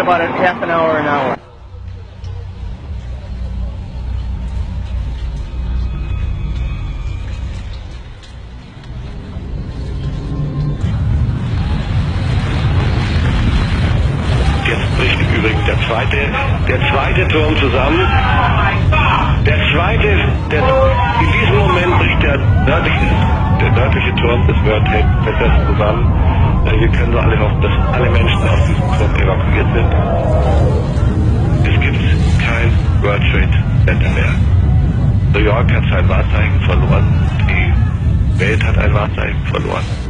about a half an hour, an hour. Jetzt bricht übrigens der zweite Turm zusammen. In diesem Moment bricht der nördliche Turm des World Trade Centers zusammen. Wir können nur alle hoffen, dass alle Menschen aus diesem Turm evakuiert sind. Es gibt kein World Trade Center mehr. New York hat sein Wahrzeichen verloren. Die Welt hat ein Wahrzeichen verloren.